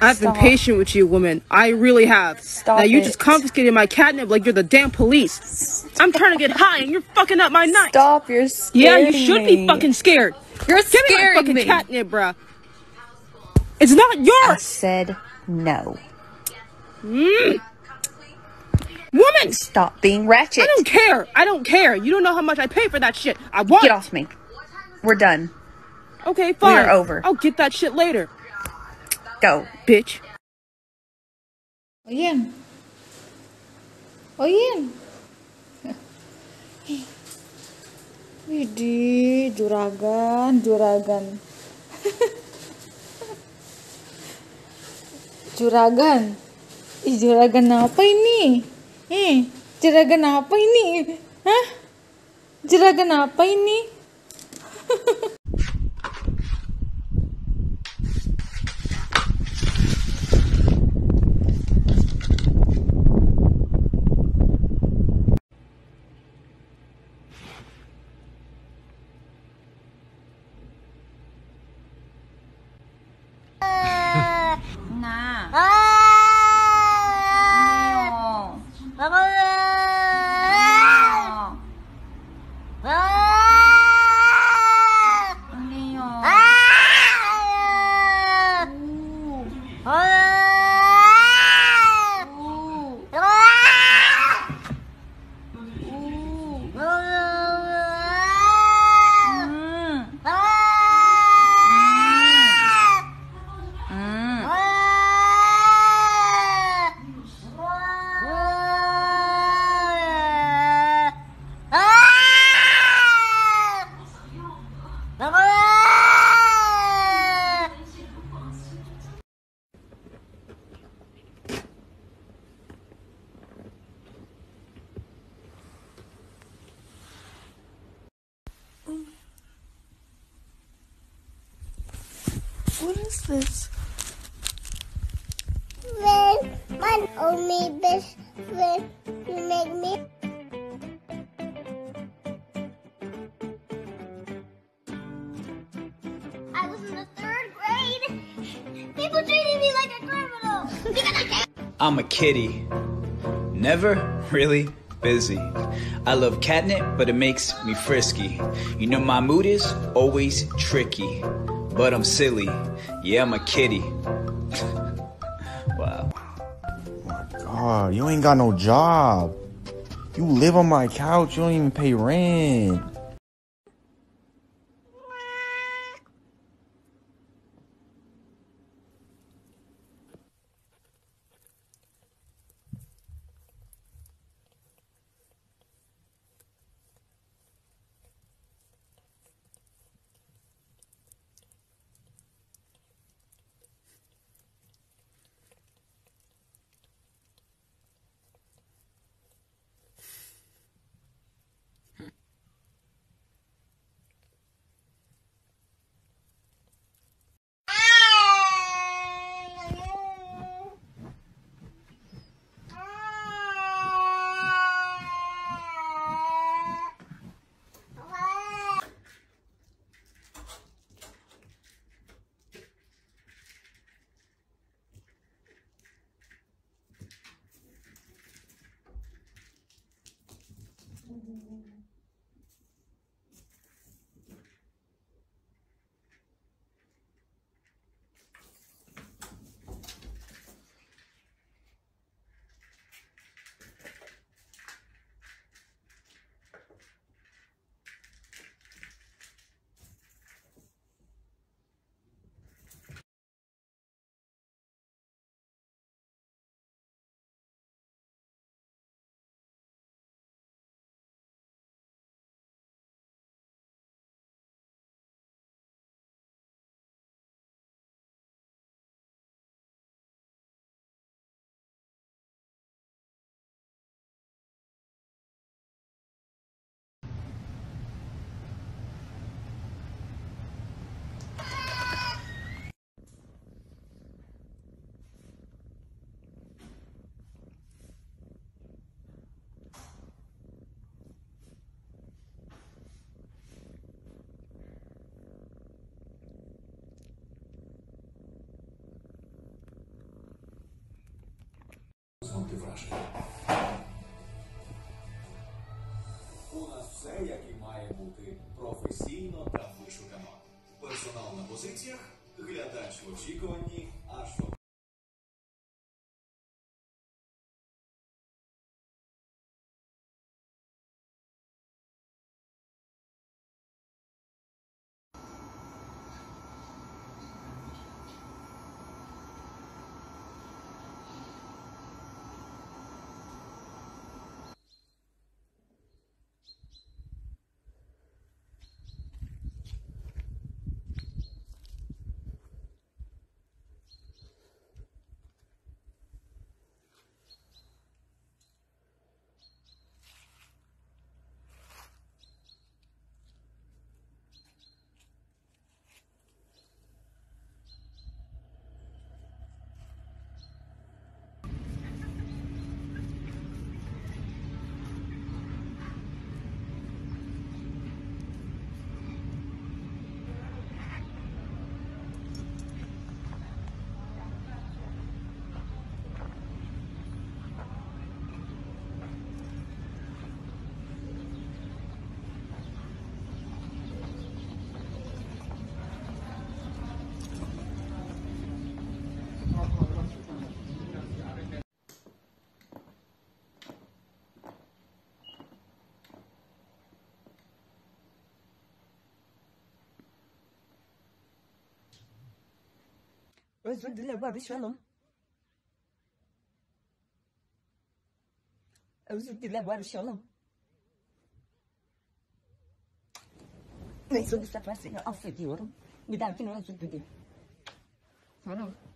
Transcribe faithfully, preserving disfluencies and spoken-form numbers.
I've been Stop. patient with you, woman. I really have. Stop now you it. just confiscated my catnip like you're the damn police. I'm trying to get high and you're fucking up my night. Stop, you're scaring Yeah, you should me. be fucking scared. You're Give me my scaring fucking me. catnip, bruh. It's not I yours. said no. Mm. Woman! Stop being ratchet. I don't care. I don't care. You don't know how much I pay for that shit. I want Get it. off me. We're done. Okay, fine. We are over. I'll get that shit later. Go. Bitch. O yan. O yan. Widih, juragan, juragan. Juragan. Ih, juragan apa ini? Eh, juragan apa ini? Hah? Juragan apa ini? What is this? When my only best friend, you make me. I was in the third grade. People treated me like a criminal because I can't. I'm a kitty. Never really busy. I love catnip, but it makes me frisky. You know my mood is always tricky, but I'm silly. Yeah, I'm a kitty. Wow. Oh my God, you ain't got no job. You live on my couch, you don't even pay rent. враження. У нас все, як і має бути, професійно та вишукано. Персонал на позиціях, глядач в очікуванні, аж по Özür dile barışalım. Özür dile barışalım. Neyse bu sefer seni affediyorum. Bir dahakine özür dileyim. Tamam.